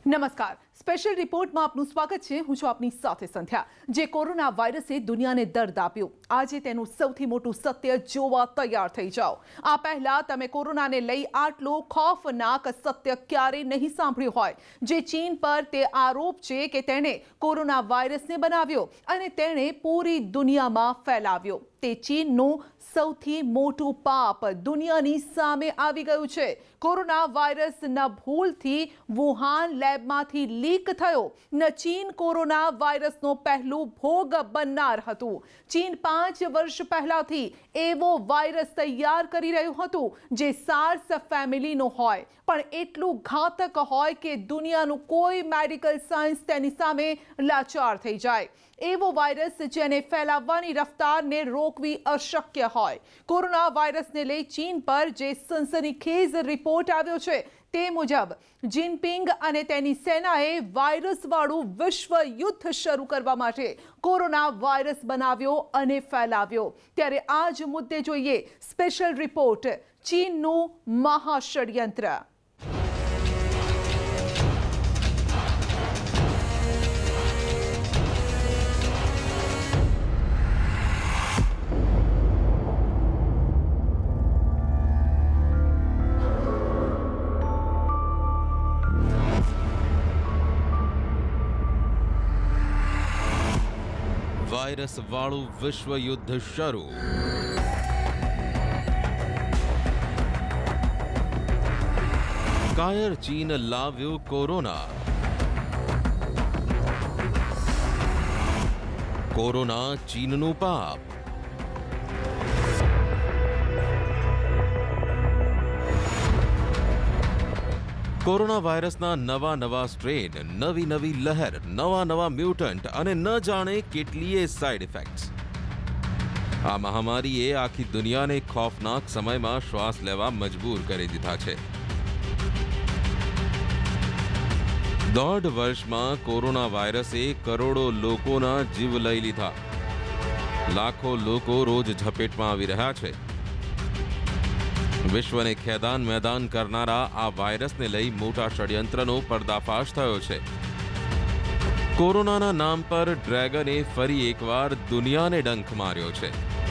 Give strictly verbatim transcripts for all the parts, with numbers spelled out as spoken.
નમસ્કાર, સ્પેશિયલ રિપોર્ટમાં આપનું સ્વાગત છે। હું છું આપની સાથે સંધ્યા। જે કોરોના વાયરસે દુનિયાને દર્દ આપ્યું, આજે તેનું સૌથી મોટું સત્ય જોવા તૈયાર થઈ જાઓ। આ પહેલા તમે કોરોનાને લઈ આટલો ખૌફનાક સત્ય ક્યારેય નહીં સાંભળ્યું હોય। જે ચીન પર તે આરોપ છે કે તેણે કોરોના વાયરસને બનાવ્યો અને તેણે પૂરી દુનિયામાં ફેલાવ્યો। તે ચીનનું સૌથી મોટું પાપ દુનિયાની સામે આવી ગયું છે। કોરોના વાયરસ ન ભૂલથી વુહાન લેબમાંથી લીક થયો, ન ચીન કોરોના વાયરસનો પહેલું ભોગ બનનાર હતું। ચીન પાંચ વર્ષ પહેલાથી એવો વાયરસ તૈયાર કરી રહ્યું હતું જે સાર્સ ફેમિલીનો હોય, પણ એટલું ઘાતક હોય કે દુનિયાનું કોઈ મેડિકલ સાયન્સ તેની સામે લાચાર થઈ જાય। એવો વાયરસ જેને ફેલાવવાની રફતારને રોકવી અશક્ય હોય। કોરોના વાયરસને લઈ ચીન પર જે સનસનીખેજ રિપોર્ટ આવ્યો છે તે મુજબ જિનપિંગ અને તેની સેનાએ વાયરસવાળું વિશ્વ યુદ્ધ શરૂ કરવા માટે કોરોના વાયરસ બનાવ્યો અને ફેલાવ્યો। ત્યારે આ જ મુદ્દે જોઈએ સ્પેશિયલ રિપોર્ટ, ચીનનું મહાષડયંત્ર। वायरस वाळू विश्व युद्ध शुरू। कायर चीन लाव्यो कोरोना। कोरोना चीनનું પાપ। कोरोना वायरसना नवा नवा स्ट्रेन, नवी नवी लहर, नवा नवा म्यूटंट અને ન જાણે કેટલીય સાઇડ ઇફેક્ટ્સ। આ મહામારીએ આખી દુનિયાને ખૌફનાક સમયમાં શ્વાસ લેવા મજબૂર કરી દીધા છે। દોઢ વર્ષમાં કોરોના વાયરસે કરોડો લોકોના જીવ લઈ લીધા। લાખો લોકો રોજ ઝપેટમાં આવી રહ્યા છે। વિશ્વને ખેદાન મેદાન કરનારા આ વાયરસને લઈ મોટા ષડયંત્રનો પર્દાફાશ થયો છે। કોરોનાના નામ પર ડ્રેગને ફરી એકવાર દુનિયાને ડંખ માર્યો છે।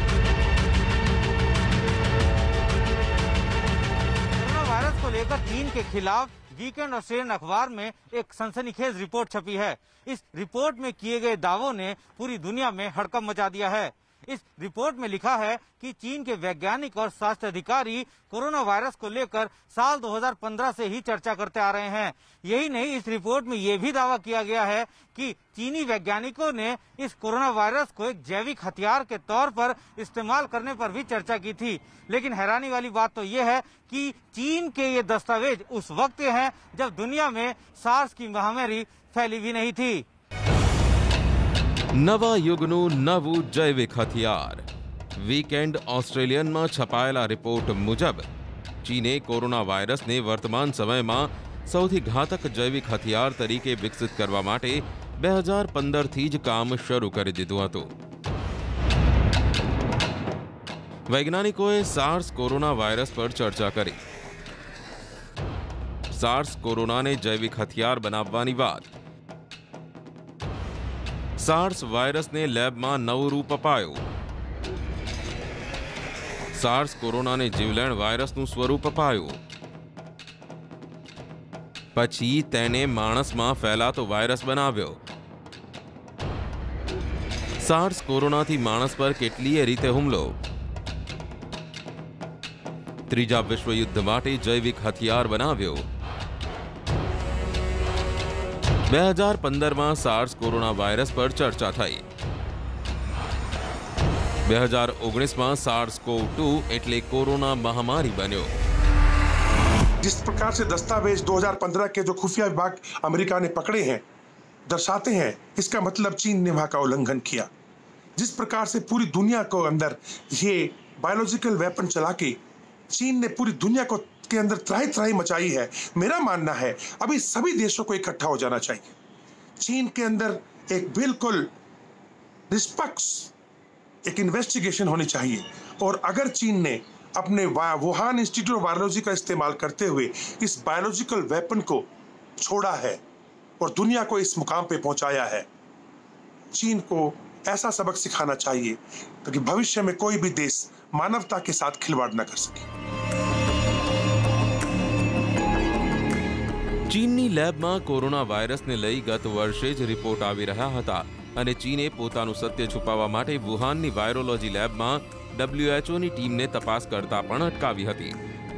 कोरोना वायरस को लेकर चीन के खिलाफ वीकेंड ऑस्ट्रेलियन अखबार में एक सनसनीखेज रिपोर्ट छपी है। इस रिपोर्ट में किए गए दावों ने पूरी दुनिया में हड़कंप मचा दिया है। इस रिपोर्ट में लिखा है कि चीन के वैज्ञानिक और स्वास्थ्य अधिकारी कोरोना वायरस को लेकर साल दो हज़ार पंद्रह से ही चर्चा करते आ रहे हैं। यही नहीं, इस रिपोर्ट में यह भी दावा किया गया है कि चीनी वैज्ञानिकों ने इस कोरोना वायरस को एक जैविक हथियार के तौर पर इस्तेमाल करने पर भी चर्चा की थी। लेकिन हैरानी वाली बात तो यह है कि चीन के ये दस्तावेज उस वक्त हैं जब दुनिया में सार्स की महामारी फैली भी नहीं थी। नवा युगનું નવું જૈવિક હથિયાર। વીકેન્ડ ઓસ્ટ્રેલિયનમાં છપાયેલા રિપોર્ટ મુજબ ચીને કોરોના વાયરસને વર્તમાન સમયમાં સૌથી ઘાતક જૈવિક હથિયાર તરીકે વિકસિત કરવા માટે બે હજાર પંદરથી જ કામ શરૂ કરી દીધું હતું। વૈજ્ઞાનિકોએ સાર્સ કોરોના વાયરસ પર ચર્ચા કરી। સાર્સ કોરોનાને જૈવિક હથિયાર બનાવવાની વાત। सार्स वायरस ने लैब में नवु रूप अपायो। सार्स कोरोना ने जीवलेण वायरस नु स्वरूप अपायो। पछी तेने माणस में फैलातो वायरस बनाव्यो। सार्स कोरोना थी माणस पर केटलीय रीते हुमलो। त्रीजा विश्व युद्ध माटे जैविक हथियार बनाव्यो। બે હજાર પંદરમાં સાર્સ કોરોના વાયરસ પર ચર્ચા થઈ। બે હજાર ઓગણીસમાં સાર્સ કોવ टू એટલે કોરોના મહામારી બન્યો। जिस प्रकार से दस्तावेज दो हज़ार पंद्रह के जो खुफिया विभाग अमेरिका ने पकड़े हैं दर्शाते हैं, इसका मतलब चीन ने वहां का उल्लंघन किया। जिस प्रकार से पूरी दुनिया को अंदर ये बायोलॉजिकल वेपन चला के चीन ने पूरी दुनिया को के अंदर त्राही त्राही मचाई है, मेरा मानना है अभी सभी देशों को इकट्ठा हो जाना चाहिए। चीन के अंदर एक बिल्कुल निष्पक्ष एक इन्वेस्टिगेशन होनी चाहिए। और अगर चीन ने अपने वुहान इंस्टीट्यूट ऑफ वायरोलॉजी का इस्तेमाल करते हुए इस बायोलॉजिकल वेपन को छोड़ा है और दुनिया को इस मुकाम पे पहुंचाया है। चीन को ऐसा सबक सिखाना चाहिए ताकि भविष्य में कोई भी देश मानवता के साथ खिलवाड़ न कर सके। ચીનની લેબમાં કોરોના વાયરસને લઈ ગત વર્ષે જ રિપોર્ટ આવી રહ્યા હતા અને ચીને પોતાનું સત્ય છુપાવવા માટે વુહાનની વાયરોલોજી લેબમાં ડબ્લ્યુએચઓની ટીમને તપાસ કરતા પણ અટકાવી હતી।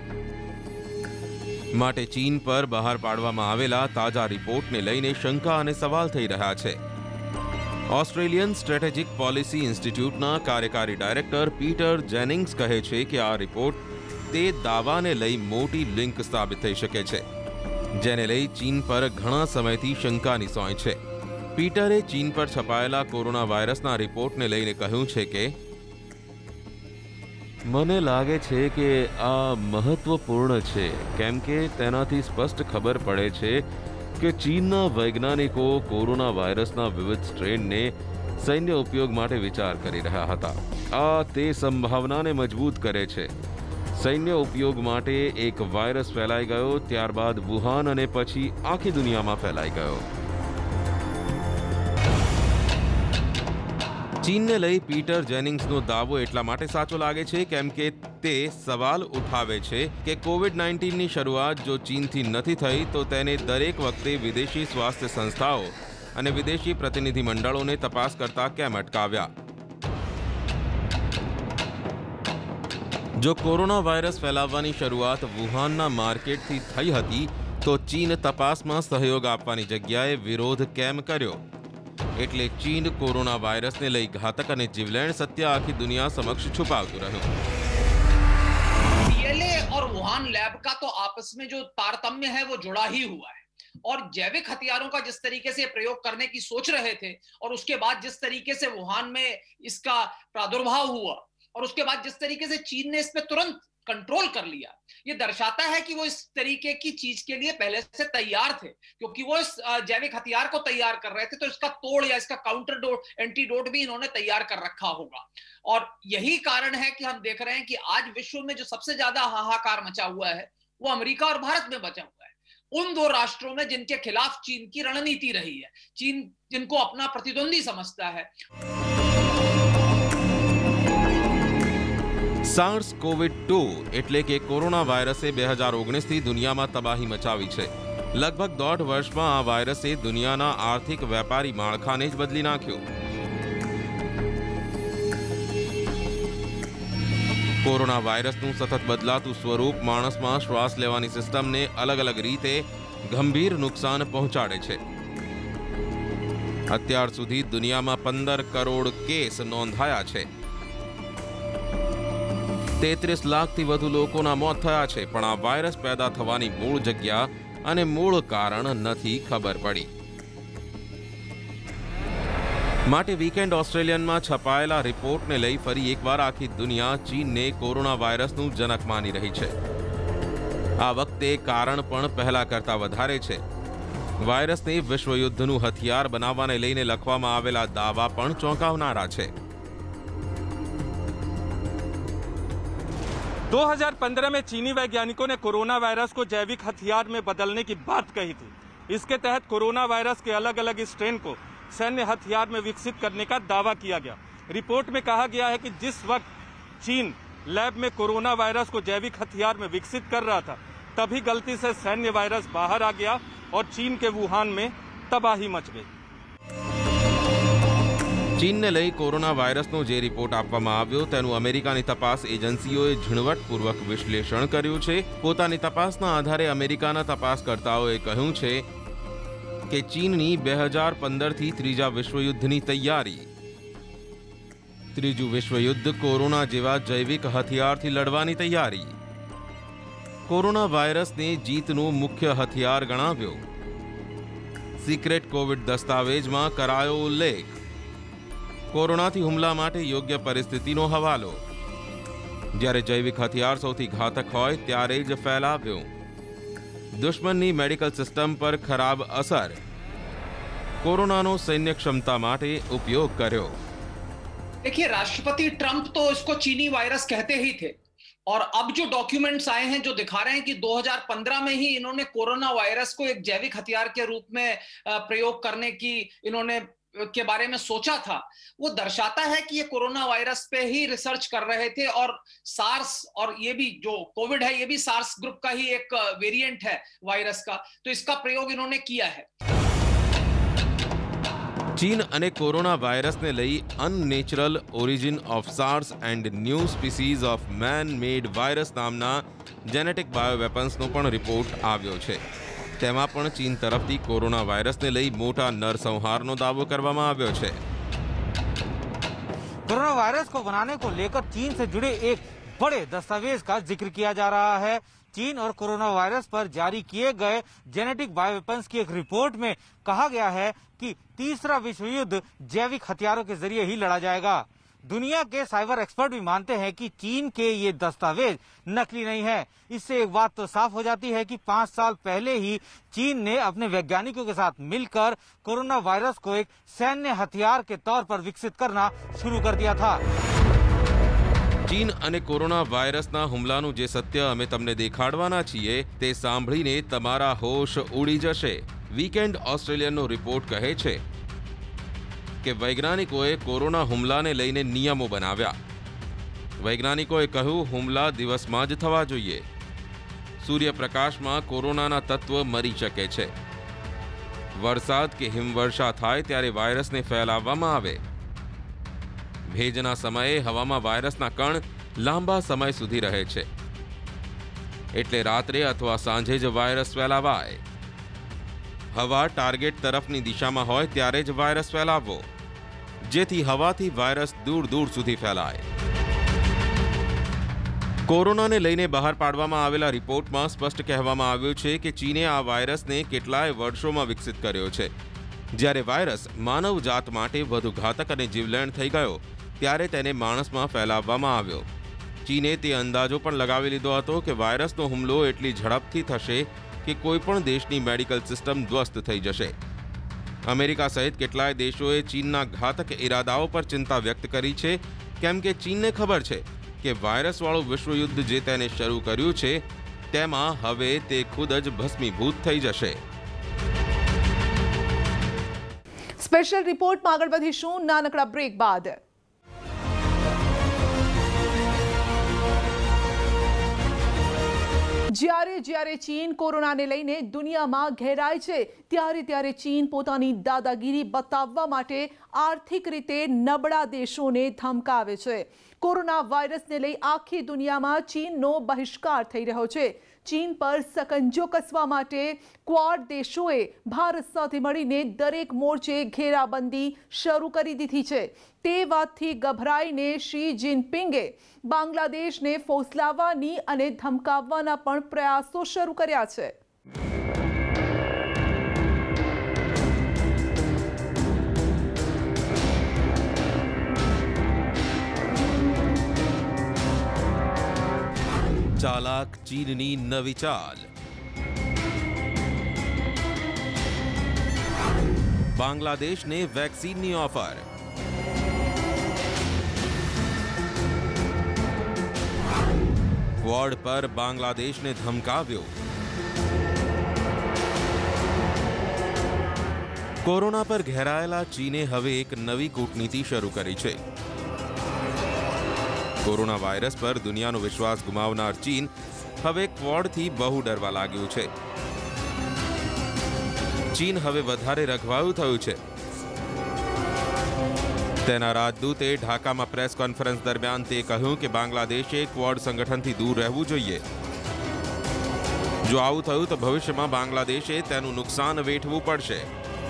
માટે ચીન પર બહાર પાડવામાં આવેલા તાજા રિપોર્ટને લઈને શંકા અને સવાલ થઈ રહ્યા છે। ઓસ્ટ્રેલિયન સ્ટ્રેટેજિક પોલિસી ઇન્સ્ટિટ્યૂટના કાર્યકારી ડાયરેક્ટર પીટર જેનિંગ્સ કહે છે કે આ રિપોર્ટ તે દાવાને લઈ મોટી લિંક સાબિત થઈ શકે છે, જેને લઈ ચીન પર ઘણા સમયથી શંકાની સોય છે। પીટરે ચીન પર છપાયેલા કોરોના વાયરસના રિપોર્ટને લઈને કહ્યું છે કે મને લાગે છે કે આ મહત્વપૂર્ણ છે કેમ કે તેનાથી સ્પષ્ટ ખબર પડે છે કે ચીનના વૈજ્ઞાનિકો કોરોના વાયરસના વિવિધ સ્ટ્રેનને સૈન્ય ઉપયોગ માટે વિચાર કરી રહ્યા હતા। આ તે સંભાવનાને મજબૂત કરે છે। સૈન્ય ઉપયોગ માટે એક વાયરસ ફેલાઈ ગયો, ત્યારબાદ વુહાન અને પછી આખી દુનિયામાં ફેલાઈ ગયો। ચીનને લઈ પીટર જેનિંગ્સનો દાવો એટલા માટે સાચો લાગે છે કેમ કે તે સવાલ ઉઠાવે છે કે કોવિડ નાઇન્ટીનની શરૂઆત જો ચીનથી નથી થઈ તો તેને દરેક વખતે વિદેશી સ્વાસ્થ્ય સંસ્થાઓ અને વિદેશી પ્રતિનિધિ મંડળોને તપાસ કરતા કેમ અટકાવ્યા। જો કોરોના વાયરસ ફેલાવવાની શરૂઆત વુહાનના માર્કેટથી થઈ હતી તો ચીન તપાસમાં સહયોગ આપવાની જગ્યાએ વિરોધ કેમ કર્યો? એટલે ચીન કોરોના વાયરસને લઈ ઘાતક અને જીવલેણ સત્ય આખી દુનિયા સમક્ષ છુપાવતું રહ્યું। पीएलए और वुहान लैब का तो आपस में जो तारतम्य है वो जुड़ा ही हुआ है और जैविक हथियारों का जिस तरीके से प्रयोग करने की सोच रहे थे और उसके बाद जिस तरीके से वुहान में इसका प्रादुर्भाव हुआ और उसके बाद जिस तरीके से चीन ने इस पे तुरंत कंट्रोल कर लिया, ये दर्शाता है कि वो इस तरीके की चीज के लिए पहले से तैयार थे, क्योंकि वो इस जैविक हथियार को तैयार कर रहे थे तो इसका तोड़ या इसका काउंटर डोट एंटीडोट भी इन्होंने तैयार कर रखा होगा। और यही कारण है कि हम देख रहे हैं कि आज विश्व में जो सबसे ज्यादा हाहाकार मचा हुआ है वो अमेरिका और भारत में बचा हुआ है, उन दो राष्ट्रों में जिनके खिलाफ चीन की रणनीति रही है, चीन जिनको अपना प्रतिद्वंदी समझता है। સાર્સ કોવિડ ટુ એટલે કે કોરોના વાયરસે બે હજાર ઓગણીસથી દુનિયામાં તબાહી મચાવી છે। લગભગ દોઢ વર્ષમાં આ વાયરસે દુનિયાના આર્થિક વેપારી માળખાને જ બદલી નાખ્યું। કોરોના વાયરસનું સતત બદલાતું સ્વરૂપ માણસમાં શ્વાસ લેવાની સિસ્ટમને અલગ અલગ રીતે ગંભીર નુકસાન પહોંચાડે છે। અત્યાર સુધી દુનિયામાં પંદર કરોડ કેસ નોંધાયા છે। તેત્રીસ લાખથી વધુ લોકોના મોત થયા છે, પણ આ વાયરસ પેદા થવાની મૂળ જગ્યા અને મૂળ કારણ નથી ખબર પડી। માટે વીકેન્ડ ઓસ્ટ્રેલિયનમાં છપાયેલા રિપોર્ટને લઈ ફરી એકવાર આખી દુનિયા ચીનને કોરોના વાયરસનું જનક માની રહી છે। આ વખતે કારણ પણ પહેલા કરતા વધારે છે। વાયરસને વિશ્વયુદ્ધનું હથિયાર બનાવવાને લઈને લખવામાં આવેલા દાવા પણ ચોંકાવનારા છે। दो हज़ार पंद्रह में चीनी वैज्ञानिकों ने कोरोना वायरस को जैविक हथियार में बदलने की बात कही थी। इसके तहत कोरोना वायरस के अलग अलग स्ट्रेन को सैन्य हथियार में विकसित करने का दावा किया गया। रिपोर्ट में कहा गया है कि जिस वक्त चीन लैब में कोरोना वायरस को जैविक हथियार में विकसित कर रहा था, तभी गलती से सैन्य वायरस बाहर आ गया और चीन के वुहान में तबाही मच गई। ચીનને લઈ કોરોના વાયરસનો જે રિપોર્ટ આપવામાં આવ્યો તેનું અમેરિકાની તપાસ એજન્સીઓએ ઝીણવટપૂર્વક વિશ્લેષણ કર્યું છે। પોતાની તપાસના આધારે અમેરિકાના તપાસકર્તાઓએ કહ્યું છે કે ચીનની બે હજાર પંદરથી ત્રીજા વિશ્વયુદ્ધની તૈયારી, ત્રીજું વિશ્વયુદ્ધ કોરોના જેવા જૈવિક હથિયારથી લડવાની તૈયારી, કોરોના વાયરસને જીતનું મુખ્ય હથિયાર ગણાવ્યો, સિક્રેટ કોવિડ દસ્તાવેજમાં કરાયો ઉલ્લેખ, કોરોનાથી હુમલા માટે યોગ્ય પરિસ્થિતિનો હવાલો, જ્યારે જૈવિક હથિયાર સૌથી ઘાતક હોય ત્યારે જ ફેલાવ્યો, દુશ્મનની મેડિકલ સિસ્ટમ પર ખરાબ અસર, કોરોનાનો સૈન્ય ક્ષમતા માટે ઉપયોગ કર્યો। देखिए, राष्ट्रपति ट्रंप तो इसको चीनी वायरस कहते ही थे, और अब जो डॉक्यूमेंट्स आए हैं जो दिखा रहे हैं कि दो हज़ार पंद्रह में ही इन्होंने कोरोना वायरस को एक जैविक हथियार के रूप में प्रयोग करने की इन्होंने के बारे में सोचा था, वो दर्शाता है कि ये कोरोना वायरस पे ही रिसर्च कर रहे थे और सार्स और ये भी जो कोविड है ये भी सार्स ग्रुप का ही एक वेरिएंट है वायरस का, तो इसका प्रयोग इन्होंने किया है। चीन અને કોરોના વાયરસને લઈ unnatural origin of SARS and new species of man made virus નામના જેનેટિક બાયોવેપન્સનો પણ રિપોર્ટ આવ્યો છે। તેમાં પણ ચીન તરફથી કોરોના વાયરસને લઈ મોટા નરસંહારનો દાવો કરવામાં આવ્યો છે। कोरोना वायरस को बनाने को लेकर चीन से जुड़े एक बड़े दस्तावेज का जिक्र किया जा रहा है। चीन और कोरोना वायरस पर जारी किए गए जेनेटिक बायोवेपन्स की एक रिपोर्ट में कहा गया है कि तीसरा विश्व युद्ध जैविक हथियारों के जरिए ही लड़ा जाएगा। दुनिया के साइबर एक्सपर्ट भी मानते हैं कि चीन के ये दस्तावेज नकली नहीं है। इससे एक बात तो साफ हो जाती है कि पांच साल पहले ही चीन ने अपने वैज्ञानिकों के साथ मिलकर कोरोना वायरस को एक सैन्य हथियार के तौर पर विकसित करना शुरू कर दिया था। चीन અને કોરોના વાયરસના હુમલાનું જે સત્ય અમે તમને દેખાડવાના છીએ તે સાંભળીને તમારા હોશ ઉડી જશે। વીકેન્ડ ઓસ્ટ્રેલિયનનો રિપોર્ટ કહે છે કે વૈજ્ઞાનિકોએ કોરોના હુમલાને લઈને નિયમો બનાવ્યા। વૈજ્ઞાનિકોએ કહ્યું હુમલા દિવસમાં જ થવા જોઈએ। સૂર્યપ્રકાશમાં કોરોનાના તત્વ મરી શકે છે। વરસાદ કે હિમવર્ષા થાય ત્યારે વાયરસને ફેલાવવામાં આવે। ભેજના સમયે હવામાં વાયરસના કણ લાંબા સમય સુધી રહે છે, એટલે રાત્રે અથવા સાંજે જ વાયરસ ફેલાવાય। હવા ટાર્ગેટ તરફની દિશામાં હોય ત્યારે જ વાયરસ ફેલાવવો, જેથી હવાથી વાયરસ દૂર દૂર સુધી ફેલાય। કોરોનાને લઈને બહાર પાડવામાં આવેલા રિપોર્ટમાં સ્પષ્ટ કહેવામાં આવ્યું છે કે ચીને આ વાયરસને કેટલાય વર્ષોમાં વિકસિત કર્યો છે। જ્યારે વાયરસ માનવ જાત માટે વધુ ઘાતક અને જીવલેણ થઈ ગયો ત્યારે તેને માણસમાં ફેલાવવામાં આવ્યો। ચીને તે અંદાજો પણ લગાવી લીધો હતો કે વાયરસનો હુમલો એટલી ઝડપથી થશે કે કોઈપણ દેશની મેડિકલ સિસ્ટમ ધ્વસ્ત થઈ જશે। અમેરિકા સહિત કેટલાય દેશોએ ચીનના ઘાતક ઇરાદાઓ પર ચિંતા વ્યક્ત કરી છે, કેમ કે ચીનને ખબર છે કે વાયરસવાળું વિશ્વયુદ્ધ જે તેને શરૂ કર્યું છે તેમાં હવે તે ખુદ જ ભસ્મીભૂત થઈ જશે। સ્પેશિયલ રિપોર્ટમાં આગળ વધીશું નાનકડા બ્રેક બાદ। જ્યારે જ્યારે ચીન કોરોનાને લઈને દુનિયામાં ઘેરાય છે ત્યારે ત્યારે ચીન પોતાની દાદાગીરી બતાવવા માટે આર્થિક રીતે નબળા દેશોને ધમકાવે છે। કોરોના વાયરસને લઈ આખી દુનિયામાં ચીનનો બહિષ્કાર થઈ રહ્યો છે। ચીન પર સકંજો કસવા માટે ક્વાડ દેશોએ ભારત સાથે મળીને દરેક મોરચે ઘેરાબંધી શરૂ કરી દીધી છે। તે વાતથી ગભરાઈને શી જિનપિંગે બાંગ્લાદેશને ફોસલાવવાની અને ધમકાવવાના પણ પ્રયાસો શરૂ કર્યા છે। ચાલાક ચીનની નવી ચાલ। બાંગ્લાદેશને વેક્સિનની ઓફર। ક્વાડ પર બાંગ્લાદેશને ધમકાવ્યો। કોરોના પર ઘેરાયેલા ચીને હવે એક નવી કૂટનીતિ શરૂ કરી છે। કોરોના વાયરસ પર દુનિયાનો વિશ્વાસ ગુમાવનાર ચીન હવે ક્વાડથી બહુ ડરવા લાગ્યું છે। ચીન હવે વધારે રઘવાયું થયું છે। તેના રાજદૂતે ઢાકામાં પ્રેસ કોન્ફરન્સ દરમિયાન તે કહ્યું કે બાંગ્લાદેશે ક્વાડ સંગઠનથી દૂર રહેવું જોઈએ। જો આવું થયું તો ભવિષ્યમાં બાંગ્લાદેશે તેનું નુકસાન વેઠવું પડશે।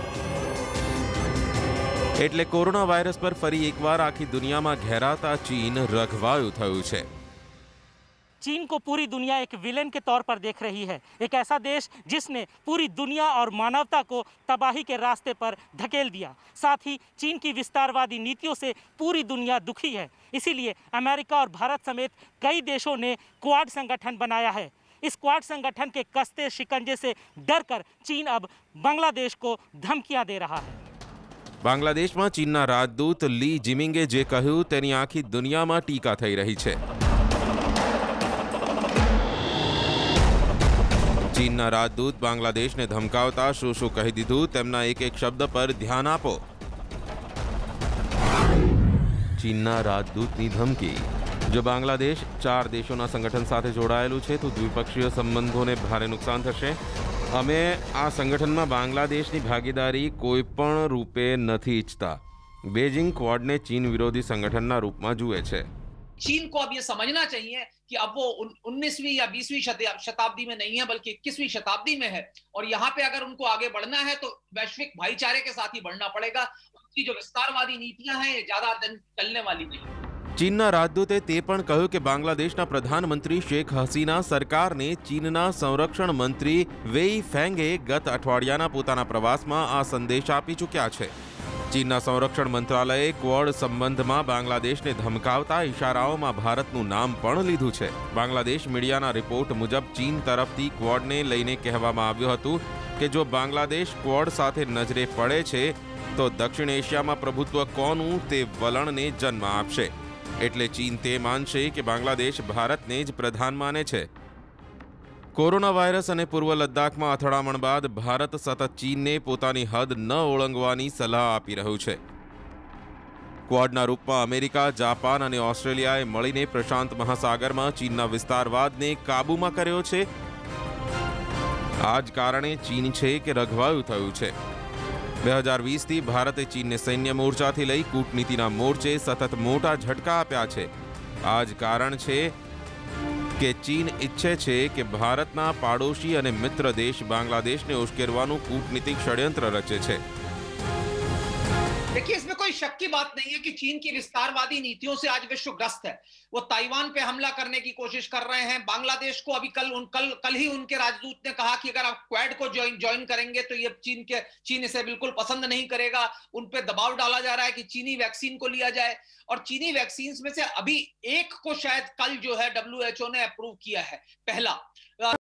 એટલે કોરોના વાયરસ પર ફરી એકવાર આખી દુનિયામાં ઘેરાતા ચીન રઘવાયું થયું છે। चीन को पूरी दुनिया एक विलेन के तौर पर देख रही है, एक ऐसा देश जिसने पूरी दुनिया और मानवता को तबाही के रास्ते पर धकेल दिया। साथ ही चीन की विस्तारवादी नीतियों से पूरी दुनिया दुखी है। इसीलिए अमेरिका और भारत समेत कई देशों ने क्वाड संगठन बनाया है। इस क्वाड संगठन के कसते शिकंजे से डरकर चीन अब बांग्लादेश को धमकियां दे रहा है। બાંગ્લાદેશમાં ચીનના રાજદૂત લી જિમિંગે જે કહ્યું તેની આખી દુનિયામાં ટીકા થઈ રહી છે। ચીનના રાજદૂત બાંગ્લાદેશને ધમકાવતા શું શું કહી દીધું તેમના એક એક શબ્દ પર ધ્યાન આપો. ચીનના રાજદૂતની ધમકી. જો બાંગ્લાદેશ ચાર દેશોના સંગઠન સાથે જોડાયેલું છે તો દ્વિપક્ષીય સંબંધોને ભારે નુકસાન થશે. અમે આ સંગઠનમાં બાંગ્લાદેશની ભાગીદારી કોઈ પણ રૂપે નથી ઈચ્છતા. બેઇજિંગ ક્વાડને ચીન વિરોધી સંગઠનના રૂપમાં જુએ છે. चीन को अब ये समझना चाहिए कि अब वो उन्नीसवीं या बीसवीं शताब्दी में नहीं है बल्कि इक्कीसवीं शताब्दी में है और यहाँ पे अगर उनको आगे बढ़ना है तो वैश्विक भाईचारे के साथ ही बढ़ना पड़ेगा. उनकी जो विस्तारवादी नीतियां हैं ये ज्यादा दिन चलने वाली नहीं. ચીનના રાજદૂતે તે પણ કહ્યું કે બાંગ્લાદેશના પ્રધાનમંત્રી શેખ હસીના સરકારને ચીનના સંરક્ષણ મંત્રી વેઈ ફેંગે ગત અઠવાડિયાના પોતાના પ્રવાસમાં આ સંદેશ આપી ચૂક્યા છે. ચીનના સંરક્ષણ મંત્રાલયે ક્વોડ સંબંધમાં બાંગ્લાદેશને ધમકાવતા ઇશારાઓમાં ભારતનું નામ પણ લીધું છે. બાંગ્લાદેશ મીડિયાના રિપોર્ટ મુજબ ચીન તરફથી ક્વોડને લઈને કહેવામાં આવ્યું હતું કે જો બાંગ્લાદેશ ક્વોડ સાથે નજરે પડે છે તો દક્ષિણ એશિયામાં પ્રભુત્વ કોનું તે વલણને જન્મ આપશે. એટલે ચીન તે માનશે કે બાંગ્લાદેશ ભારતને જ પ્રધાન માને છે. કોરોના વાયરસ અને પૂર્વ લદ્દાખમાં અથડામણ બાદ ભારત સતત ચીનને પોતાની હદ ન ઓળંગવાની સલાહ આપી રહ્યું છે. ક્વોડના રૂપમાં અમેરિકા, જાપાન અને ઓસ્ટ્રેલિયાએ મળીને પ્રશાંત મહાસાગરમાં ચીનના વિસ્તારવાદને કાબૂમાં કર્યો છે. આ જ કારણે ચીન છે કે રઘવાયું થયું છે. બે હજાર વીસથી ભારતે ચીનને સૈન્ય મોરચાથી લઈ કૂટનીતિના મોરચે સતત મોટા ઝટકા આપ્યા છે. આ જ કારણ છે કે ચીન ઈચ્છે છે કે ભારતના પાડોશી અને મિત્ર દેશ બાંગ્લાદેશને ઉશ્કેરવાનું कूटनीतिक षड्यंत्र रचे છે. देखिए इसमें कोई शक की बात नहीं है कि चीन की विस्तारवादी नीतियों से आज विश्व ग्रस्त है. वो ताइवान पे हमला करने की कोशिश कर रहे हैं. बांग्लादेश को अभी कल उन कल कल ही उनके राजदूत ने कहा कि अगर आप क्वाड को ज्वाइन ज्वाइन करेंगे तो ये चीन के चीन इसे बिल्कुल पसंद नहीं करेगा. उन पे दबाव डाला जा रहा है कि चीनी वैक्सीन को लिया जाए और चीनी वैक्सीन में से अभी एक को शायद कल जो है डब्ल्यू एच ओ ने अप्रूव किया है. पहला